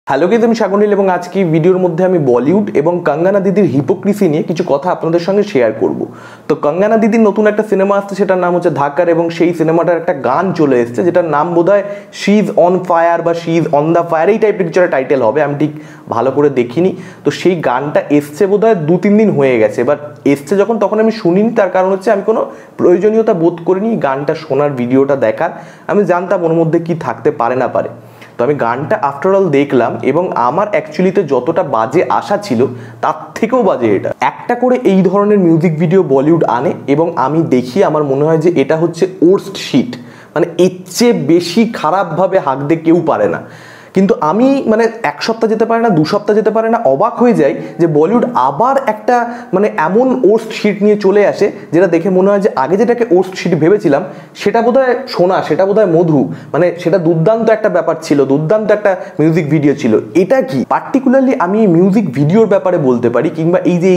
Hello guys, আমি সাগরনীল এবং আজকে ভিডিওর মধ্যে আমি বলিউড এবং কঙ্গনা দিদির হিপোক্রিসি নিয়ে কিছু কথা আপনাদের সঙ্গে শেয়ার করব। তো কঙ্গনা দিদির নতুন একটা সিনেমা আসছে, সেটার নাম হচ্ছে ধাক্কার, এবং সেই সিনেমাটার একটা গান চলে এসছে যেটার নাম বোধহয় শি ইজ অন ফায়ার বা she is on the fire, এই টাইপের কিছু একটা টাইটেল হবে, আমি ঠিক ভালো করে দেখিনি। তো সেই গানটা এসছে বোধহয় 2-3 দিন হয়ে গেছে, বাট এসছে যখন তখন আমি শুনিনি। তার কারণ হচ্ছে আমি কোনো প্রয়োজনীয়তা বোধ করিনি গানটা শোনার, ভিডিওটা দেখার। আমি জানতাম ওর মধ্যে কি থাকতে পারে না পারে। তো আমি গানটা আফটারঅল দেখলাম এবং আমার অ্যাকচুয়ালিতে যতটা বাজে আশা ছিল তার থেকেও বাজে এটা। একটা করে এই ধরনের মিউজিক ভিডিও বলিউড আনে এবং আমি দেখি, আমার মনে হয় যে এটা হচ্ছে ওর্স্ট শিট, মানে এর চেয়ে বেশি খারাপভাবে হাঁকতে কেউ পারে না। কিন্তু আমি মানে 1 সপ্তাহ যেতে পারে না, 2 সপ্তাহ যেতে পারে না, অবাক হয়ে যাই যে বলিউড আবার একটা মানে এমন ওর্স্ট শিট নিয়ে চলে আসে যেটা দেখে মনে হয় যে আগে যেটাকে ওর্স্ট শিট ভেবেছিলাম সেটা বোধহয় সোনা, সেটা বোধহয় মধু, মানে সেটা দুর্দান্ত একটা ব্যাপার ছিল, দুর্দান্ত একটা মিউজিক ভিডিও ছিল। এটা কি পার্টিকুলারলি আমি মিউজিক ভিডিওর ব্যাপারে বলতে পারি, কিংবা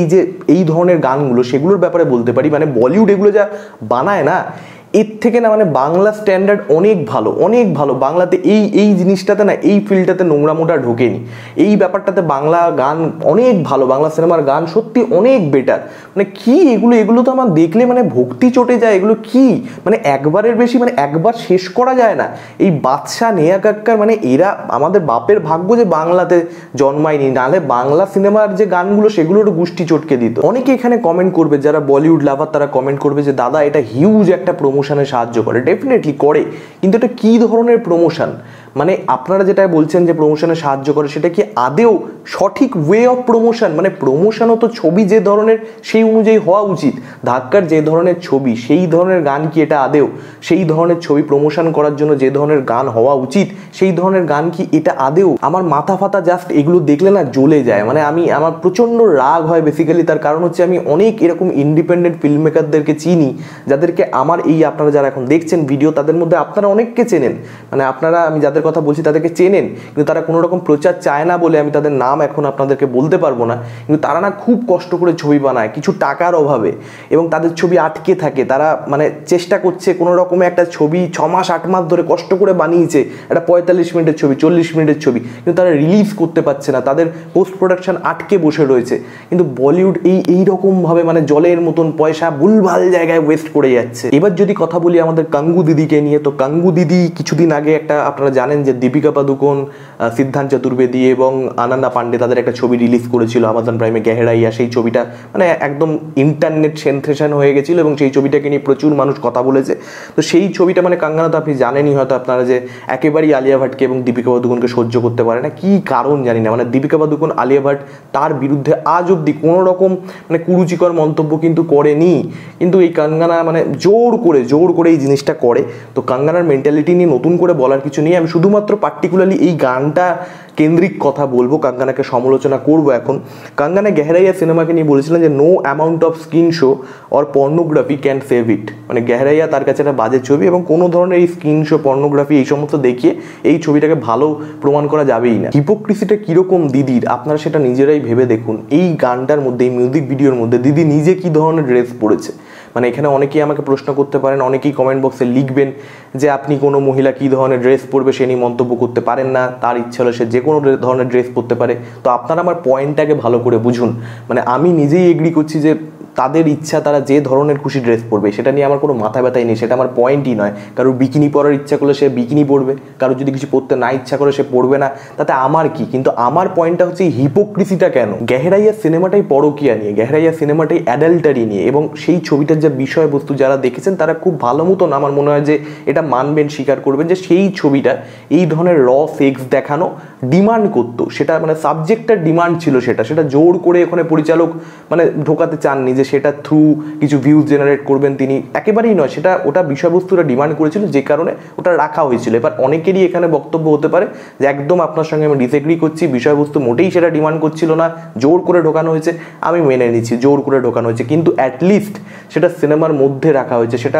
এই ধরনের গানগুলো সেগুলোর ব্যাপারে বলতে পারি, মানে বলিউড এগুলো যা বানায় না, এর থেকে না মানে বাংলা স্ট্যান্ডার্ড অনেক ভালো, অনেক ভালো। বাংলাতে এই জিনিসটাতে না, এই ফিল্ডটাতে নোংরামোটা ঢোকেনি, এই ব্যাপারটাতে বাংলা গান অনেক ভালো, বাংলা সিনেমার গান সত্যি অনেক বেটার। মানে কি এগুলো তো আমার দেখলে মানে ভক্তি চটে যায়। এগুলো কি মানে একবারের বেশি, মানে একবার শেষ করা যায় না। এই বাদশা, নেহা কক্কর, মানে এরা আমাদের বাপের ভাগ্য যে বাংলাতে জন্মায়নি, নাহলে বাংলা সিনেমার যে গানগুলো সেগুলোর গোষ্ঠী চটকে দিত। অনেকে এখানে কমেন্ট করবে, যারা বলিউড লাভার তারা কমেন্ট করবে যে দাদা এটা হিউজ একটা প্রমোশনে সাহায্য করে। ডেফিনেটলি করে, কিন্তু এটা কি ধরনের প্রমোশন? মানে আপনারা যেটা বলছেন যে প্রমোশনে সাহায্য করে, সেটা কি আদেও সঠিক ওয়ে অফ প্রমোশন? মানে প্রমোশনও তো ছবি যে ধরনের সেই অনুযায়ী হওয়া উচিত। ধাক্কার যে ধরনের ছবি সেই ধরনের গান কি এটা আদেও? সেই ধরনের ছবি প্রমোশন করার জন্য যে ধরনের গান হওয়া উচিত সেই ধরনের গান কি এটা আদেও? আমার মাথা ফাতা জাস্ট এগুলো দেখলে না জ্বলে যায়। মানে আমার প্রচণ্ড রাগ হয় বেসিক্যালি। তার কারণ হচ্ছে আমি অনেক এরকম ইন্ডিপেন্ডেন্ট ফিল্ম মেকারদেরকে চিনি, যাদেরকে আমার এই আপনারা যারা এখন দেখছেন ভিডিও, তাদের মধ্যে আপনারা অনেককে চেনেন। মানে আপনারা, আমি যাদের কথা বলছি তাদেরকে চেনেন, কিন্তু তারা কোনো রকম প্রচার চায় না বলে আমি তাদের নাম এখন আপনাদেরকে বলতে পারবো না। কিন্তু তারা না খুব কষ্ট করে ছবি বানায় কিছু টাকার অভাবে, এবং তাদের ছবি আটকে থাকে। তারা মানে চেষ্টা করছে কোনো রকমে একটা ছবি 6 মাস 8 মাস ধরে কষ্ট করে বানিয়েছে, একটা 45 মিনিটের ছবি, 40 মিনিটের ছবি, কিন্তু তারা রিলিজ করতে পারছে না, তাদের পোস্ট প্রোডাকশন আটকে বসে রয়েছে। কিন্তু বলিউড এই রকমভাবে মানে জলের মতন পয়সা ভুলভাল জায়গায় ওয়েস্ট করে যাচ্ছে। এবার যদি কথা বলি আমাদের কঙ্গু দিদিকে নিয়ে, তো কঙ্গু দিদি কিছুদিন আগে একটা, আপনারা জানেন যে দীপিকা পাদুকোন, সিদ্ধান্ত চতুর্বেদী এবং আনন্দ পান্ডে তাদের একটা ছবি রিলিজ করেছিল আমাজন প্রাইমে, গেহরাইয়া। সেই ছবিটা মানে একদম ইন্টারনেট সেন্সেশন হয়ে গেছিল এবং সেই ছবিটাকে নিয়ে প্রচুর মানুষ কথা বলেছে। তো সেই ছবিটা মানে কঙ্গনা তো আপনি জানেনই হয়তো আপনারা যে একেবারেই আলিয়া ভাটকে এবং দীপিকা পাদুকোনকে সহ্য করতে পারে না। কি কারণ জানি না, মানে দীপিকা পাদুকোন, আলিয়া ভাট তার বিরুদ্ধে আজ অব্দি কোনো রকম মানে কুরুচিকর মন্তব্য কিন্তু করেনি, কিন্তু এই কঙ্গনা মানে জোর করে এই জিনিসটা করে। তো কঙ্গনার মেন্টালিটি নিয়ে নতুন করে বলার কিছু নেই। আমি শুধুমাত্র পার্টিকুলারলি এই গানটা কেন্দ্রিক কথা বলবো, কঙ্গনাকে সমালোচনা করবো। এখন কঙ্গনা গেহরাইয়া সিনেমাকে নিয়ে বলেছিলেন যে no amount of skin show or pornography can save it. মানে গেহরাইয়া তার কাছে একটা বাজে ছবি, এবং কোনো ধরনের এই স্কিন শো, পর্নোগ্রাফি এই সমস্ত দেখিয়ে এই ছবিটাকে ভালো প্রমাণ করা যাবেই না। হিপোক্রিসিটা কীরকম দিদির আপনারা সেটা নিজেরাই ভেবে দেখুন। এই গানটার মধ্যে, এই মিউজিক ভিডিওর মধ্যে দিদি নিজে কী ধরনের ড্রেস পরেছে। মানে এখানে অনেকেই আমাকে প্রশ্ন করতে পারেন, অনেকেই কমেন্ট বক্সে লিখবেন যে আপনি কোনো মহিলা কী ধরনের ড্রেস পরবে সে নিয়ে মন্তব্য করতে পারেন না, তার ইচ্ছা হলে সে যে কোনো ধরনের ড্রেস পরতে পারে। তো আপনারা আমার পয়েন্টটাকে ভালো করে বুঝুন। মানে আমি নিজেই এগ্রি করছি যে তাদের ইচ্ছা, তারা যে ধরনের খুশি ড্রেস পরবে, সেটা নিয়ে আমার কোনো মাথা ব্যথাই নেই, সেটা আমার পয়েন্টই নয়। কারোর বিকিনি পরার ইচ্ছা করলে সে বিকিনি পরবে, কারোর যদি কিছু পরতে না ইচ্ছা করে সে পরবে না, তাতে আমার কি। কিন্তু আমার পয়েন্টটা হচ্ছে হিপোক্রিসিটা কেন? গেহরাইয়া সিনেমাটাই পরকীয়া নিয়ে, গেহরাইয়া সিনেমাটাই অ্যাডাল্টারি নিয়ে, এবং সেই ছবিটার যে বিষয়বস্তু যারা দেখেছেন তারা খুব ভালো মতন আমার মনে হয় যে এটা মানবেন, স্বীকার করবেন যে সেই ছবিটা এই ধরনের র সেক্স দেখানো ডিমান্ড করতো। সেটা মানে সাবজেক্টটার ডিমান্ড ছিল, সেটা জোর করে ওখানে পরিচালক মানে ঢোকাতে চাননি যে সেটা থ্রু কিছু ভিউজ জেনারেট করবেন তিনি, একেবারেই নয়। ওটা বিষয়বস্তুটা ডিমান্ড করেছিল, যে কারণে ওটা রাখা হয়েছিল। এবার অনেকেরই এখানে বক্তব্য হতে পারে যে একদম আপনার সঙ্গে আমি ডিসএগ্রি করছি, বিষয়বস্তু মোটেই সেটা ডিমান্ড করছিল না, জোর করে ঢোকানো হয়েছে। আমি মেনে নিচ্ছি জোর করে ঢোকানো হয়েছে, কিন্তু অ্যাটলিস্ট সেটা সিনেমার মধ্যে রাখা হয়েছে, সেটা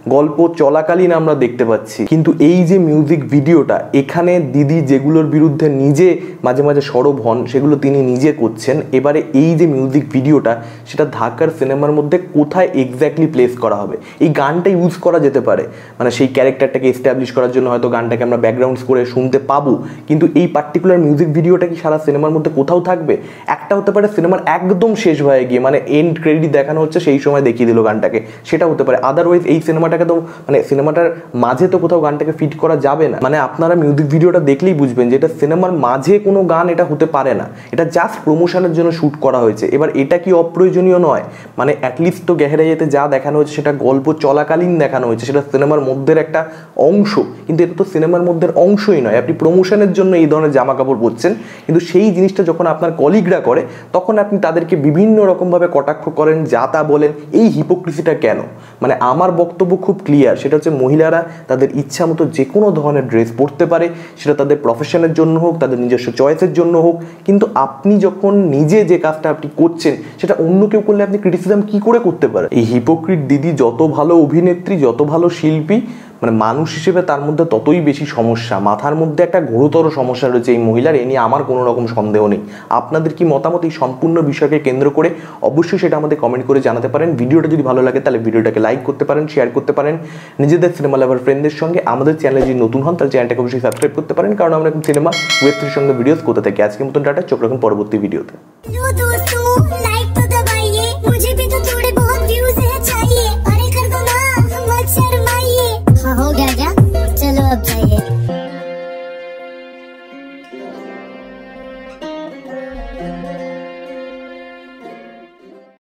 গল্প চলাকালীন আমরা দেখতে পাচ্ছি। কিন্তু এই যে মিউজিক ভিডিওটা, এখানে দিদি যেগুলোর বিরুদ্ধে নিজে মাঝে মাঝে সরব হন সেগুলো তিনি নিজে করছেন। এবারে এই যে মিউজিক ভিডিওটা, সেটা ধাক্কার সিনেমার মধ্যে কোথায় এক্স্যাক্টলি প্লেস করা হবে? এই গানটা ইউজ করা যেতে পারে, মানে সেই ক্যারেক্টারটাকে এস্টাবলিশ করার জন্য হয়তো গানটাকে আমরা ব্যাকগ্রাউন্ড স্কোরে শুনতে পাবো, কিন্তু এই পার্টিকুলার মিউজিক ভিডিওটা কি সারা সিনেমার মধ্যে কোথাও থাকবে? একটা হতে পারে সিনেমার একদম শেষ হয়ে গিয়ে, মানে এন্ড ক্রেডিট দেখানো হচ্ছে সেই সময় দেখিয়ে দিল গানটাকে, সেটা হতে পারে। আদারওয়াইজ এই সিনেমাটাকে তো মানে সিনেমাটার মাঝে তো কোথাও গানটাকে ফিট করা যাবে না। মানে আপনারা মিউজিক ভিডিওটা দেখলেই বুঝবেন যে এটা সিনেমার মাঝে কোনো গান এটা হতে পারে না, এটা জাস্ট প্রমোশনের জন্য শ্যুট করা হয়েছে। এবার এটা কি অপ্রয়োজনীয় নয়? মানে অ্যাটলিস্ট তো গেহেরাইতে যা দেখানো হয়েছে সেটা গল্প চলাকালীন দেখানো হয়েছে, সেটা সিনেমার মধ্যের একটা অংশ, কিন্তু এটা তো সিনেমার মধ্যে অংশই নয়। আপনি প্রমোশনের জন্য এই ধরনের জামা কাপড় পরছেন, কিন্তু সেই জিনিসটা যখন আপনার কলিগরা করে তখন আপনি তাদেরকে বিভিন্ন রকমভাবে কটাক্ষ করেন, যা তা বলেন। এই হিপোক্রিসিটা কেন? মানে আমার বক্তব্য খুব ক্লিয়ার, সেটা হচ্ছে মহিলারা তাদের ইচ্ছা মতো যে কোনো ধরনের ড্রেস পরতে পারে, সেটা তাদের প্রফেশনের জন্য হোক, তাদের নিজস্ব চয়েসের জন্য হোক, কিন্তু আপনি যখন নিজে যে কাজটা আপনি করছেন সেটা অন্য কেউ করলে আপনি ক্রিটিসিজম কি করে করতে পারেন? এই হিপোক্রিট দিদি যত ভালো অভিনেত্রী, যত ভালো শিল্পী, মানে মানুষ হিসেবে তার মধ্যে ততই বেশি সমস্যা। মাথার মধ্যে একটা ঘোরতর সমস্যা রয়েছে এই মহিলার, এ নিয়ে আমার কোনো রকম সন্দেহ নেই। আপনাদের কি মতামত এই সম্পূর্ণ বিষয়কে কেন্দ্র করে? অবশ্যই সেটা আমাদের কমেন্ট করে জানাতে পারেন। ভিডিওটা যদি ভালো লাগে তাহলে ভিডিওটাকে লাইক করতে পারেন, শেয়ার করতে পারেন নিজেদের সিনেমা লাভার ফ্রেন্ডদের সঙ্গে। আমাদের চ্যানেলে যদি নতুন হন তাহলে চ্যানেলটাকে অবশ্যই সাবস্ক্রাইব করতে পারেন, কারণ আমরা এখন সিনেমা ওয়েব সিরিজের সঙ্গে ভিডিওস করতে থাকি। আজকের মতন টাটা, চোখ রাখুন পরবর্তী ভিডিওতে।